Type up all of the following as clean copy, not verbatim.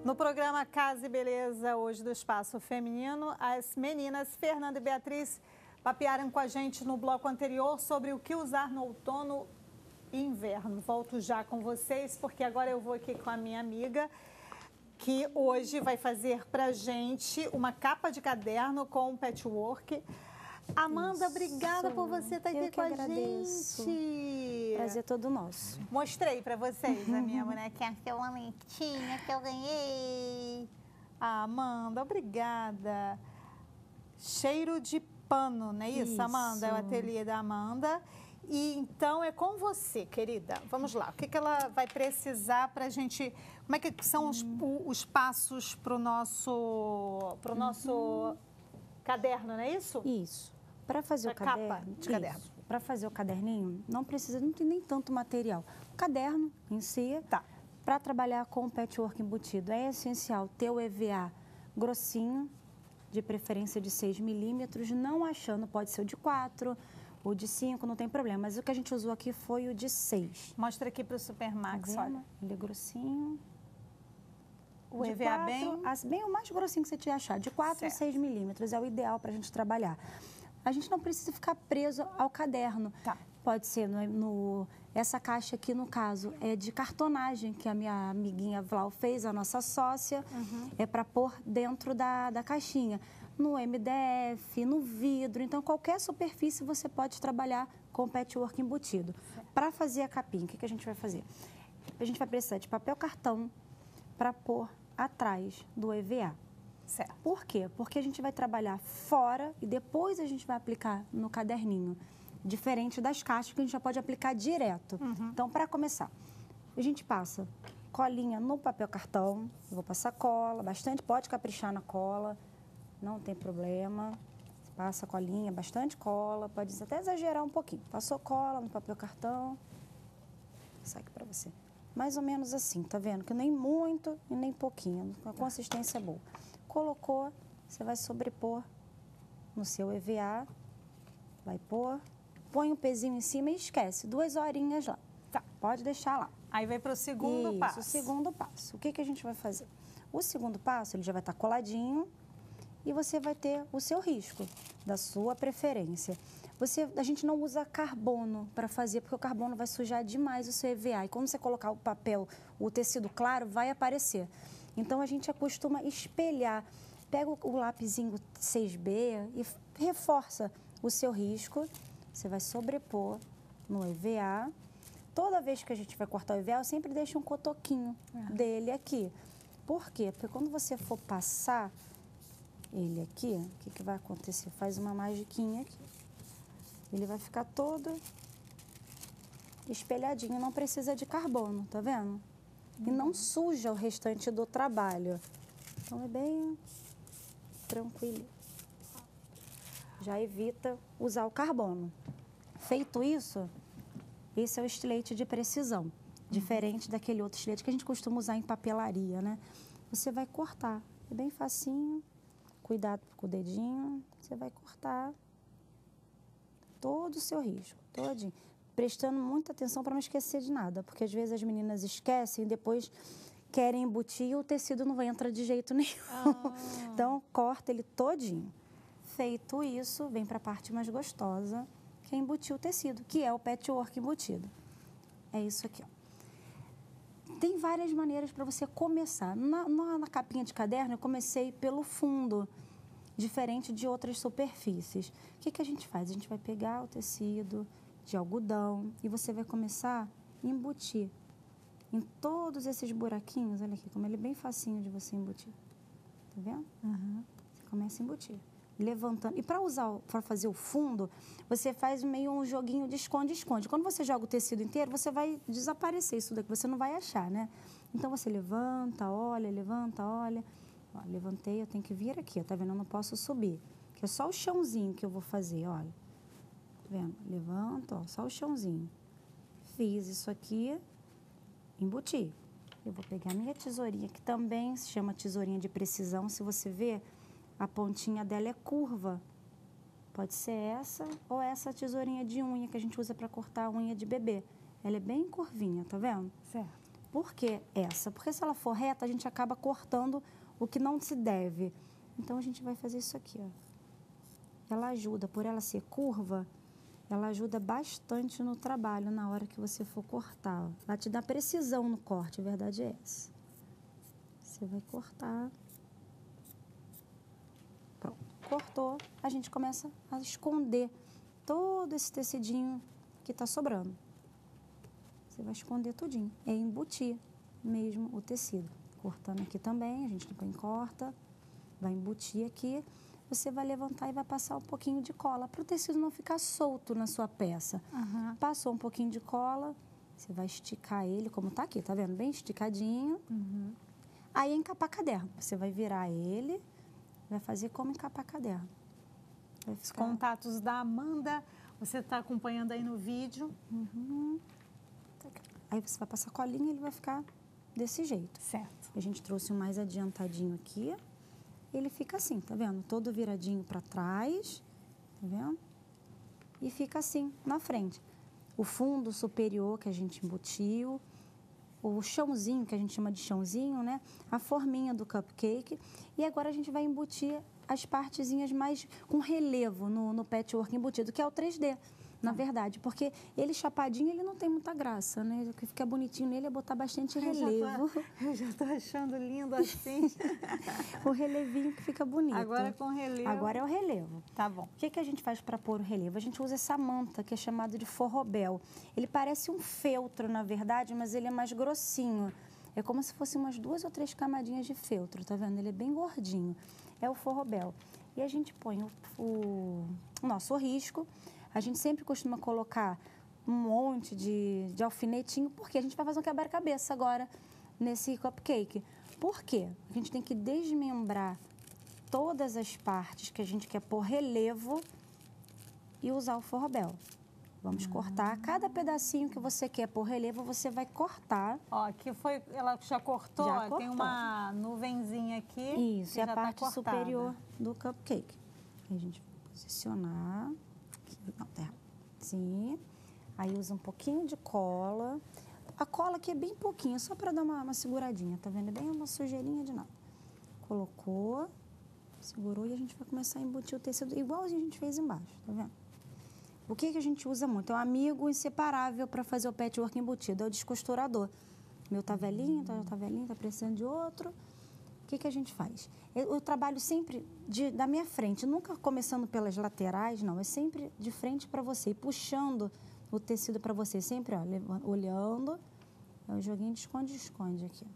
No programa Casa e Beleza, hoje do Espaço Feminino, as meninas Fernanda e Beatriz papearam com a gente no bloco anterior sobre o que usar no outono e inverno. Volto já com vocês, porque agora eu vou aqui com a minha amiga, que hoje vai fazer pra gente uma capa de caderno com patchwork. Amanda, obrigada por você estar aqui com a gente. Prazer todo nosso. Mostrei pra vocês a minha bonequinha lentinha que eu ganhei. Ah, Amanda, obrigada. Cheiro de pano, não é isso, Amanda? É o ateliê da Amanda. E então é com você, querida. Vamos lá. O que ela vai precisar pra gente... Como é que são os passos pro nosso caderno, não é isso? Isso. Para fazer o caderno, capa de caderno. Para fazer o caderninho, não tem nem tanto material. O caderno em si, para trabalhar com o patchwork embutido, é essencial ter o EVA grossinho, de preferência de 6 milímetros, não achando, pode ser o de 4, o de 5, não tem problema. Mas o que a gente usou aqui foi o de 6. Mostra aqui para o Supermax, olha. Ele é grossinho. O EVA bem o mais grossinho que você te achar, de 4 a 6 milímetros, é o ideal para a gente trabalhar. A gente não precisa ficar preso ao caderno. Pode ser, essa caixa aqui, no caso, é de cartonagem, que a minha amiguinha Vlau fez, a nossa sócia, é para pôr dentro da caixinha. No MDF, no vidro, então qualquer superfície você pode trabalhar com patchwork embutido. Para fazer a capinha, o que a gente vai fazer? A gente vai precisar de papel cartão para pôr atrás do EVA. Certo. Por quê? Porque a gente vai trabalhar fora e depois a gente vai aplicar no caderninho. Diferente das caixas que a gente já pode aplicar direto. Então, para começar, a gente passa colinha no papel cartão. Eu vou passar cola, bastante, pode caprichar na cola, não tem problema. Passa colinha, bastante cola, pode até exagerar um pouquinho. Passou cola no papel cartão. Vou passar aqui para você. Mais ou menos assim, tá vendo? Que nem muito e nem pouquinho, a consistência é boa. Colocou, você vai sobrepor no seu EVA, vai pôr, põe um pezinho em cima e esquece, 2 horinhas lá. Pode deixar lá. Aí vai para o segundo passo. O segundo passo. O que a gente vai fazer? O segundo passo, ele já vai estar coladinho e você vai ter o seu risco, da sua preferência. A gente não usa carbono para fazer, porque o carbono vai sujar demais o seu EVA. E quando você colocar o papel, o tecido claro, vai aparecer. Então, a gente acostuma espelhar. Pega o lapisinho 6B e reforça o seu risco. Você vai sobrepor no EVA. Toda vez que a gente vai cortar o EVA, eu sempre deixo um cotoquinho dele aqui. Por quê? Porque quando você for passar ele aqui, o que vai acontecer? Faz uma magiquinha aqui. Ele vai ficar todo espelhadinho, não precisa de carbono, tá vendo? E não suja o restante do trabalho. Então, é bem tranquilo. Já evita usar o carbono. Feito isso, esse é o estilete de precisão. Diferente daquele outro estilete que a gente costuma usar em papelaria, né? Você vai cortar. É bem facinho. Cuidado com o dedinho. Você vai cortar todo o seu risco, todinho. Prestando muita atenção para não esquecer de nada, porque às vezes as meninas esquecem e depois querem embutir e o tecido não vai entrar de jeito nenhum. Então, corta ele todinho. Feito isso, vem para a parte mais gostosa, que é embutir o tecido, que é o patchwork embutido. É isso aqui, ó. Tem várias maneiras para você começar. Na capinha de caderno, eu comecei pelo fundo, diferente de outras superfícies. O que a gente faz? A gente vai pegar o tecido de algodão e você vai começar a embutir em todos esses buraquinhos. Olha aqui, como ele é bem facinho de você embutir. Tá vendo? Você começa a embutir, levantando. E para fazer o fundo, você faz meio um joguinho de esconde-esconde. Quando você joga o tecido inteiro, você vai desaparecer isso daqui, você não vai achar, né? Então, você levanta, olha, levanta, olha. Ó, levantei, eu tenho que vir aqui, ó, tá vendo? Eu não posso subir, que é só o chãozinho que eu vou fazer, olha. Tá vendo? Levanto, ó, só o chãozinho. Fiz isso aqui, embuti. Eu vou pegar a minha tesourinha, que também se chama tesourinha de precisão. Se você ver, a pontinha dela é curva. Pode ser essa ou essa tesourinha de unha que a gente usa para cortar a unha de bebê. Ela é bem curvinha, tá vendo? Certo. Por que essa? Porque se ela for reta, a gente acaba cortando o que não se deve. Então, a gente vai fazer isso aqui, ó. Ela ajuda, por ela ser curva, ela ajuda bastante no trabalho na hora que você for cortar. Ó. Vai te dar precisão no corte, a verdade é essa. Você vai cortar. Pronto. Cortou, a gente começa a esconder todo esse tecidinho que está sobrando. Você vai esconder tudinho. É embutir mesmo o tecido. Cortando aqui também, a gente também corta. Vai embutir aqui. Você vai levantar e vai passar um pouquinho de cola para o tecido não ficar solto na sua peça. Uhum. Passou um pouquinho de cola, você vai esticar ele, como está aqui, tá vendo? Bem esticadinho. Uhum. Aí, encapar caderno. Você vai virar ele, vai fazer como encapar caderno. Vai Os ficar... contatos da Amanda, você está acompanhando aí no vídeo. Uhum. Aí, você vai passar colinha e ele vai ficar desse jeito. Certo. A gente trouxe um mais adiantadinho aqui. Ele fica assim, tá vendo? Todo viradinho para trás, tá vendo? E fica assim, na frente. O fundo superior que a gente embutiu, o chãozinho, que a gente chama de chãozinho, né? A forminha do cupcake. E agora a gente vai embutir as partezinhas mais com relevo no patchwork embutido, que é o 3D, na verdade. Porque ele chapadinho, ele não tem muita graça, né? O que fica bonitinho nele é botar bastante relevo. Eu já tô achando lindo assim. O relevinho que fica bonito. Agora com relevo. Agora é o relevo. Tá bom. O que a gente faz para pôr o relevo? A gente usa essa manta que é chamada de forrobel. Ele parece um feltro, na verdade, mas ele é mais grossinho. É como se fosse umas 2 ou 3 camadinhas de feltro, tá vendo? Ele é bem gordinho. É o forrobel. E a gente põe o nosso risco. A gente sempre costuma colocar um monte de alfinetinho, porque a gente vai fazer um quebra-cabeça agora nesse cupcake. Por quê? A gente tem que desmembrar todas as partes que a gente quer pôr relevo e usar o forrobel. Vamos cortar cada pedacinho que você quer pôr relevo, você vai cortar. Ó, aqui foi, ela já cortou, Já ó, cortou. tem uma nuvenzinha aqui. Isso, é a já parte tá cortada. superior do cupcake. Aí a gente vai posicionar. Aqui, não, tá errado. Sim. Aí usa um pouquinho de cola. A cola aqui é bem pouquinho, só para dar uma seguradinha, tá vendo? É bem uma sujeirinha de nada. Colocou, segurou e a gente vai começar a embutir o tecido igual a gente fez embaixo, tá vendo? O que a gente usa muito? É um amigo inseparável para fazer o patchwork embutido, é o descosturador. Meu tá velhinho, tá precisando de outro. O que a gente faz? Eu trabalho sempre da minha frente, nunca começando pelas laterais, não. É sempre de frente para você, e puxando o tecido para você. Sempre, ó, olhando. É o joguinho de esconde-esconde aqui.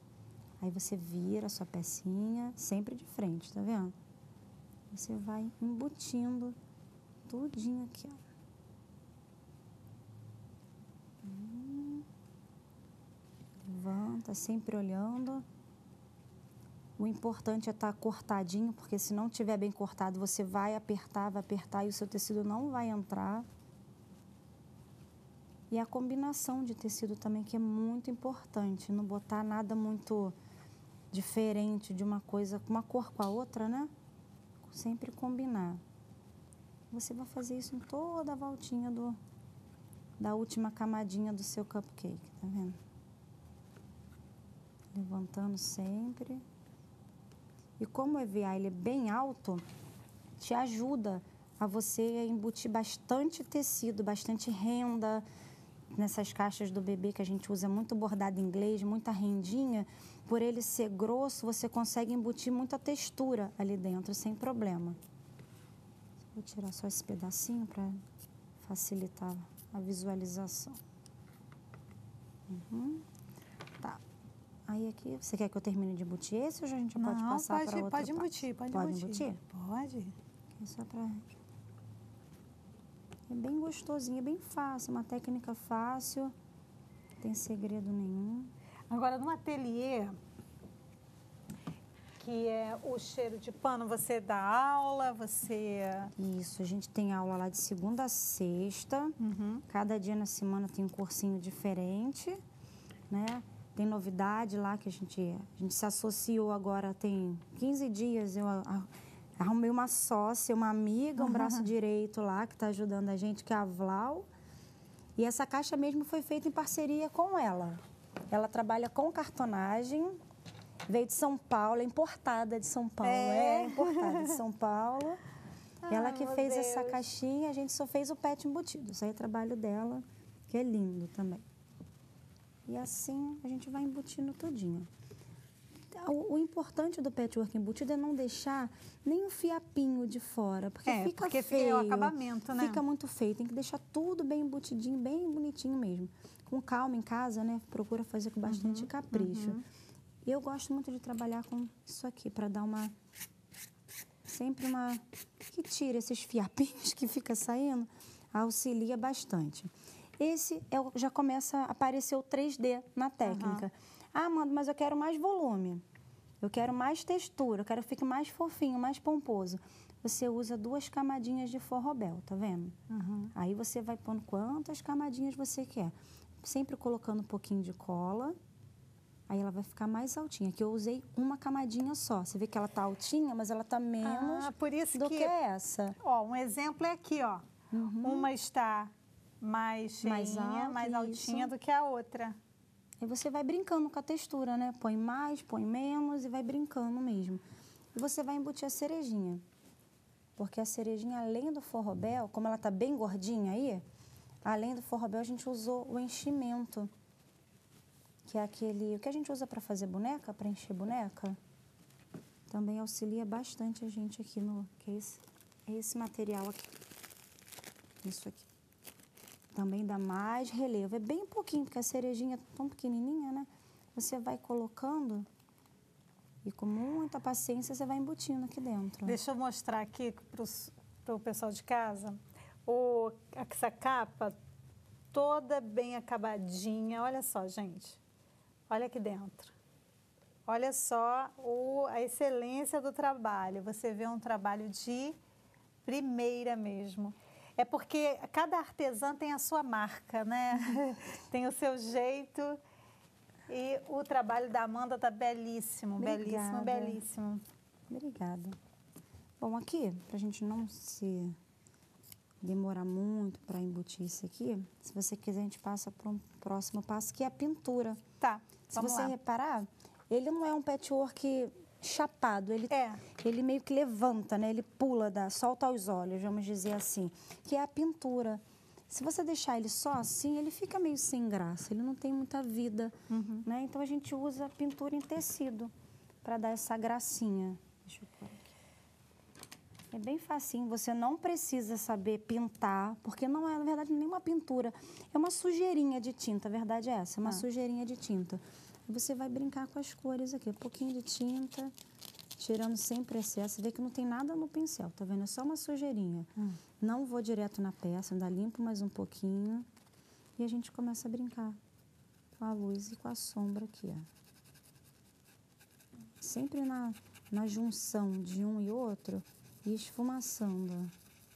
Aí você vira a sua pecinha, sempre de frente, tá vendo? Você vai embutindo tudinho aqui, ó. Levanta, sempre olhando. O importante é estar cortadinho, porque se não estiver bem cortado, você vai apertar e o seu tecido não vai entrar. E a combinação de tecido também, que é muito importante. Não botar nada muito diferente de uma coisa, uma cor com a outra, né? Sempre combinar. Você vai fazer isso em toda a voltinha da última camadinha do seu cupcake, tá vendo? Levantando sempre. E como o EVA ele é bem alto, te ajuda a você embutir bastante tecido, bastante renda. Nessas caixas do bebê que a gente usa muito bordado inglês, muita rendinha, por ele ser grosso, você consegue embutir muita textura ali dentro, sem problema. Vou tirar só esse pedacinho para facilitar a visualização. Tá. Aí aqui, você quer que eu termine de embutir esse ou a gente já pode passar para outra pode embutir, parte? pode embutir. Pode. É só para... É bem gostosinho, é bem fácil, uma técnica fácil, não tem segredo nenhum. Agora, no ateliê, que é o cheiro de pano, você dá aula, você... Isso, a gente tem aula lá de segunda a sexta, cada dia na semana tem um cursinho diferente, né? Tem novidade lá que a gente se associou agora, tem 15 dias, eu arrumei uma sócia, uma amiga, um braço direito lá, que está ajudando a gente, que é a Vlau. E essa caixa mesmo foi feita em parceria com ela. Ela trabalha com cartonagem, veio de São Paulo, é importada de São Paulo. É importada de São Paulo. Ela que fez essa caixinha, a gente só fez o pet embutido. Isso aí é trabalho dela, que é lindo também. E assim a gente vai embutindo tudinho. O importante do patchwork embutido é não deixar nem o fiapinho de fora, porque fica feio. Fica o acabamento, né? Fica muito feio, tem que deixar tudo bem embutidinho, bem bonitinho mesmo. Com calma em casa, né? Procura fazer com bastante capricho. E eu gosto muito de trabalhar com isso aqui, para dar sempre uma... que tira esses fiapinhos que fica saindo, auxilia bastante. Esse já começa a aparecer o 3D na técnica. Ah, Amanda, mas eu quero mais volume, eu quero mais textura, eu quero que fique mais fofinho, mais pomposo. Você usa 2 camadinhas de forrobel, tá vendo? Aí você vai pondo quantas camadinhas você quer. Sempre colocando um pouquinho de cola, aí ela vai ficar mais altinha. Aqui eu usei uma camadinha só. Você vê que ela tá altinha, mas ela tá menos por isso do que essa. Ó, um exemplo é aqui, ó. Uma está mais cheinha, mais altinha do que a outra. Aí você vai brincando com a textura, né? Põe mais, põe menos e vai brincando mesmo. E você vai embutir a cerejinha. Porque a cerejinha, além do forrobel, como ela tá bem gordinha aí, além do forrobel, a gente usou o enchimento. Que é o que a gente usa para fazer boneca, para encher boneca. Também auxilia bastante a gente aqui que é esse material aqui. Isso aqui. Também dá mais relevo. É bem pouquinho, porque a cerejinha é tão pequenininha, né? Você vai colocando e com muita paciência você vai embutindo aqui dentro. Deixa eu mostrar aqui para o pessoal de casa. Essa capa toda bem acabadinha. Olha só, gente. Olha aqui dentro. Olha só a excelência do trabalho. Você vê um trabalho de primeira mesmo. É porque cada artesã tem a sua marca, né? Tem o seu jeito. E o trabalho da Amanda está belíssimo, Obrigada. belíssimo, belíssimo. Obrigada. Bom, aqui, para a gente não se demorar muito para embutir isso aqui, se você quiser, a gente passa para um próximo passo, que é a pintura. Tá, se você reparar, ele não é um patchwork chapado, ele meio que levanta, né? Ele pula, solta aos olhos, vamos dizer assim, que é a pintura. Se você deixar ele só assim, ele fica meio sem graça, ele não tem muita vida, né? Então a gente usa a pintura em tecido para dar essa gracinha. Deixa eu pôr aqui. É bem facinho, você não precisa saber pintar, porque não é, na verdade, nenhuma pintura, é uma sujeirinha de tinta, a verdade é essa, uma sujeirinha de tinta. Você vai brincar com as cores aqui, um pouquinho de tinta, tirando sempre excesso. Vê que não tem nada no pincel, tá vendo? É só uma sujeirinha. Não vou direto na peça, ainda limpo mais um pouquinho. E a gente começa a brincar com a luz e com a sombra aqui, ó. Sempre na junção de um e outro e esfumaçando.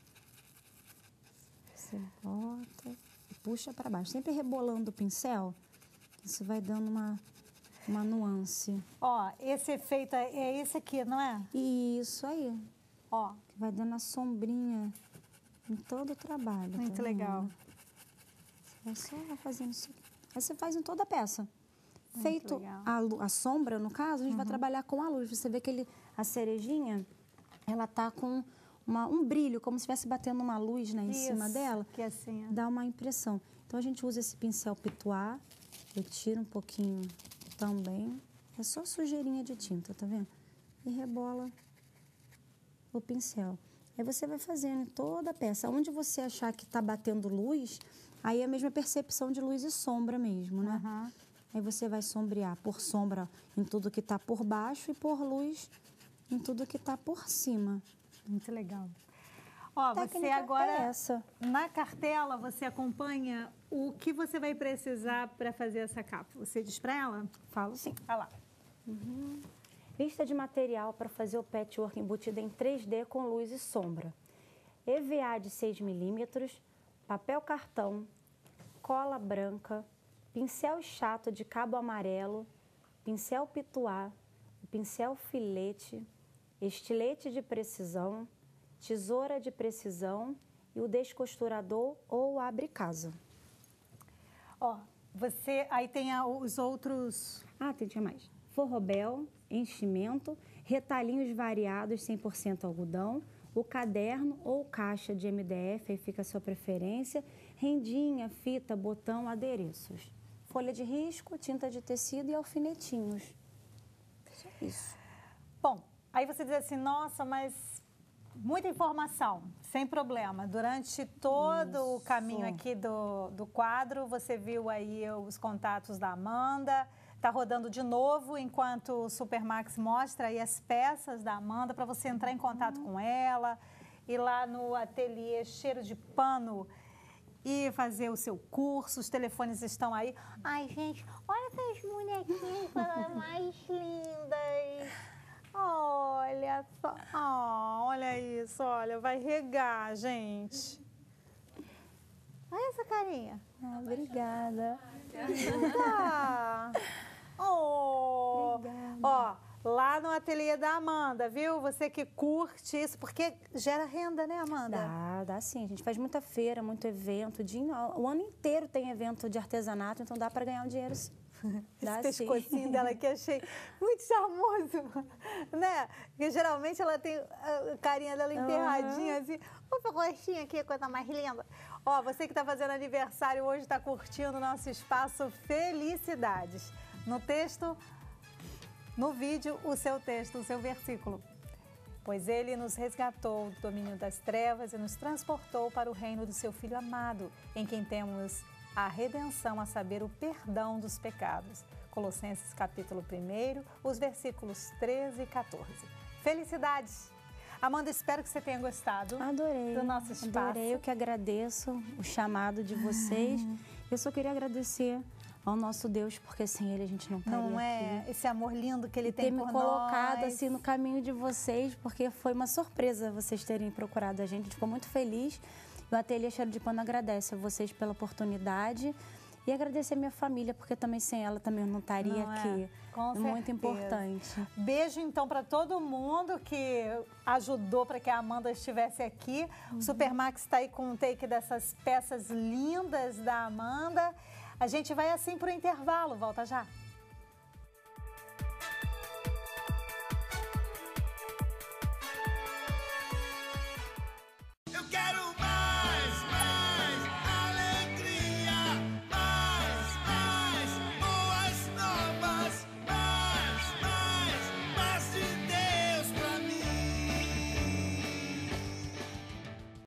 Você bota e puxa para baixo. Sempre rebolando o pincel, isso vai dando uma nuance. Ó, esse efeito é esse aqui, não é? Isso aí. Ó. Que vai dando a sombrinha em todo o trabalho. Muito legal. Você vai só fazendo isso aqui. Aí você faz em toda a peça. Muito Feito a sombra, no caso, a gente vai trabalhar com a luz. Você vê que a cerejinha, ela tá com um brilho, como se estivesse batendo uma luz, né, em cima dela. Que assim, dá uma impressão. Então, a gente usa esse pincel pituá. Eu tiro um pouquinho também. É só sujeirinha de tinta, tá vendo? E rebola o pincel. Aí você vai fazendo em toda a peça. Onde você achar que tá batendo luz, aí é a mesma percepção de luz e sombra mesmo, né? Aí você vai sombrear por sombra em tudo que tá por baixo e por luz em tudo que tá por cima. Muito legal. Ó, você agora, na cartela, você acompanha o que você vai precisar para fazer essa capa. Você diz para ela? Falo sim. Olha lá. Lista de material para fazer o patchwork embutido em 3D com luz e sombra. EVA de 6 milímetros, papel cartão, cola branca, pincel chato de cabo amarelo, pincel pituá, pincel filete, estilete de precisão, tesoura de precisão e o descosturador ou abre-casa. Ó, Aí tem os outros... Tinha mais. Forrobel, enchimento, retalhinhos variados 100% algodão, o caderno ou caixa de MDF, aí fica a sua preferência, rendinha, fita, botão, adereços. Folha de risco, tinta de tecido e alfinetinhos. Só isso. Bom, aí você diz assim, nossa, mas muita informação, sem problema. Durante todo o caminho aqui do quadro, você viu aí os contatos da Amanda. Está rodando de novo enquanto o Supermax mostra aí as peças da Amanda para você entrar em contato com ela, ir lá no ateliê Cheiro de Pano e fazer o seu curso. Os telefones estão aí. Ai, gente, olha essas bonequinhas mais lindas. Olha só. Olha isso, olha, vai regar, gente. Olha essa carinha. Obrigada. Tá. Ó, lá no ateliê da Amanda, viu? Você que curte isso, porque gera renda, né, Amanda? Dá sim. A gente faz muita feira, muito evento. O ano inteiro tem evento de artesanato, então dá para ganhar um dinheiro sim. Esse pescocinho dela que achei muito charmoso, né? Porque geralmente ela tem a carinha dela enterradinha, assim. Opa, rostinho aqui, coisa mais linda. Ó, você que está fazendo aniversário hoje, está curtindo o nosso espaço Felicidades. No texto, no vídeo, o seu texto, o seu versículo. Pois ele nos resgatou do domínio das trevas e nos transportou para o reino do seu Filho amado, em quem temos a redenção, a saber, o perdão dos pecados. Colossenses capítulo 1, os versículos 13 e 14. Felicidades! Amanda, espero que você tenha gostado. Adorei. Do nosso espaço. Adorei, eu que agradeço o chamado de vocês. Eu só queria agradecer ao nosso Deus, porque sem Ele a gente não estaria aqui. Não é? Esse amor lindo que Ele tem por nós. Ter me colocado assim no caminho de vocês, porque foi uma surpresa vocês terem procurado a gente. A gente ficou muito feliz. O Ateliê Cheiro de Pano agradece a vocês pela oportunidade e agradecer a minha família, porque também sem ela também eu não estaria aqui. Com certeza. Muito importante. Beijo, então, para todo mundo que ajudou para que a Amanda estivesse aqui. O Supermax está aí com um take dessas peças lindas da Amanda. A gente vai assim para o intervalo. Volta já.